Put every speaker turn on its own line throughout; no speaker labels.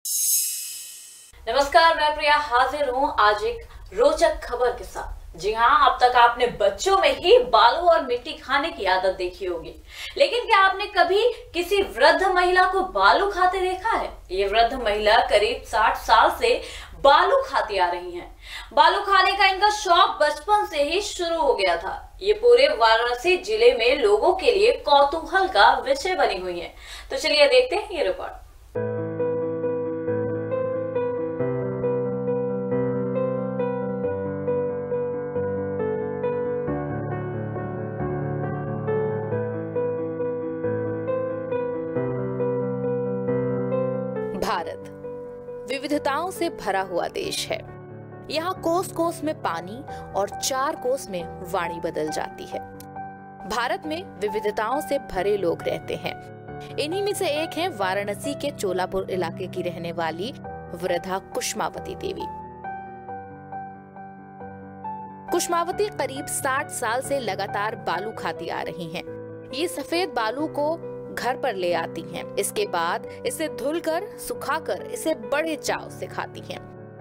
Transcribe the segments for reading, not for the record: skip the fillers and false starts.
नमस्कार, मैं प्रिया हाजिर हूँ आज एक रोचक खबर के साथ। जी हाँ, अब तक आपने बच्चों में ही बालू और मिट्टी खाने की आदत देखी होगी, लेकिन क्या आपने कभी किसी वृद्ध महिला को बालू खाते देखा है? ये वृद्ध महिला करीब 60 साल से बालू खाती आ रही हैं। बालू खाने का इनका शौक बचपन से ही शुरू हो गया था। ये पूरे वाराणसी जिले में लोगों के लिए कौतूहल का विषय बनी हुई है। तो चलिए देखते हैं ये रिपोर्ट।
भारत विविधताओं से भरा हुआ देश है। यहाँ कोस कोस में पानी और 4 कोस में वाणी बदल जाती है। भारत में विविधताओं से भरे लोग रहते हैं। इन्हीं में से एक है वाराणसी के चोलापुर इलाके की रहने वाली वृद्धा कुष्मावती देवी। कुष्मावती करीब 60 साल से लगातार बालू खाती आ रही हैं। ये सफेद बालू को घर पर ले आती हैं। इसके बाद इसे धुलकर सुखाकर इसे बड़े चाव से खाती हैं।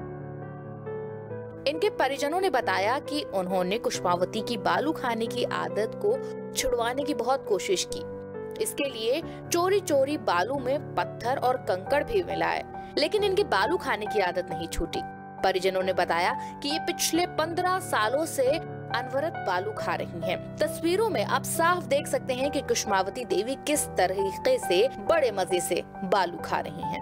इनके परिजनों ने बताया कि उन्होंने कुष्मावती की बालू खाने की आदत को छुड़वाने की बहुत कोशिश की। इसके लिए चोरी चोरी बालू में पत्थर और कंकड़ भी मिलाए, लेकिन इनकी बालू खाने की आदत नहीं छूटी। परिजनों ने बताया कि ये पिछले 15 सालों से अनवरत बालू खा रही हैं। तस्वीरों में आप साफ देख सकते हैं कि कुष्मावती देवी किस तरीके से बड़े मजे से बालू खा रही हैं।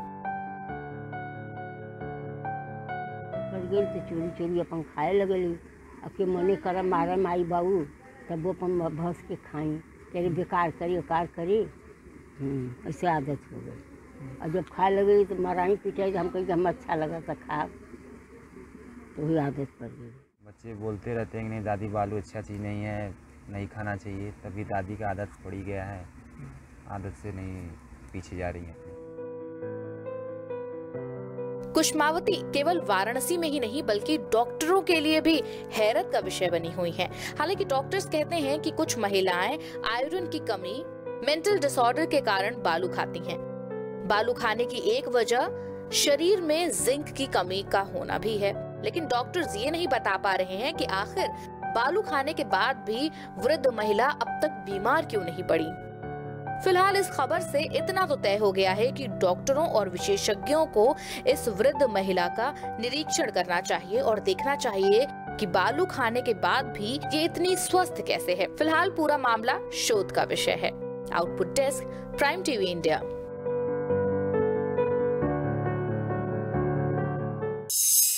तो चोरी चोरी अपन खाए लगली। अके मने कर मारा माई बाबू तब अपन भस के खाई तेरे बेकार करी उकार करी। ऐसे आदत हो गई। और जब खाए लगे तो माराई पिटाई, हम कहीं हम अच्छा लगा था खा, तो वही आदत पड़ गई।
बच्चे बोलते रहते हैं कि नहीं दादी बालू अच्छा चीज़ नहीं है, नहीं खाना चाहिए, तभी दादी का आदत पड़ गया है। आदत से नहीं पीछे जा रही है।
कुष्मावती केवल वाराणसी में ही नहीं बल्कि डॉक्टरों के लिए भी हैरत का विषय बनी हुई हैं। हालांकि डॉक्टर्स कहते हैं कि कुछ महिलाएं आयरन की कमी, मेंटल डिसऑर्डर के कारण बालू खाती हैं। बालू खाने की एक वजह शरीर में जिंक की कमी का होना भी है, लेकिन डॉक्टर्स ये नहीं बता पा रहे हैं कि आखिर बालू खाने के बाद भी वृद्ध महिला अब तक बीमार क्यों नहीं पड़ी। फिलहाल इस खबर से इतना तो तय हो गया है कि डॉक्टरों और विशेषज्ञों को इस वृद्ध महिला का निरीक्षण करना चाहिए और देखना चाहिए कि बालू खाने के बाद भी ये इतनी स्वस्थ कैसे है। फिलहाल पूरा मामला शोध का विषय है। Output desk, prime TV India.